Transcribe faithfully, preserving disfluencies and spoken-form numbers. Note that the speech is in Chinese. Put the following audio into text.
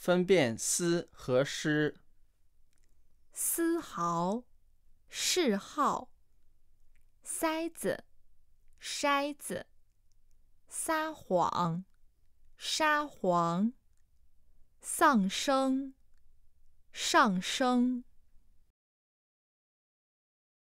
分辨丝和诗。 丝毫、嗜好、塞子、筛子、撒谎、沙皇、丧生、上升。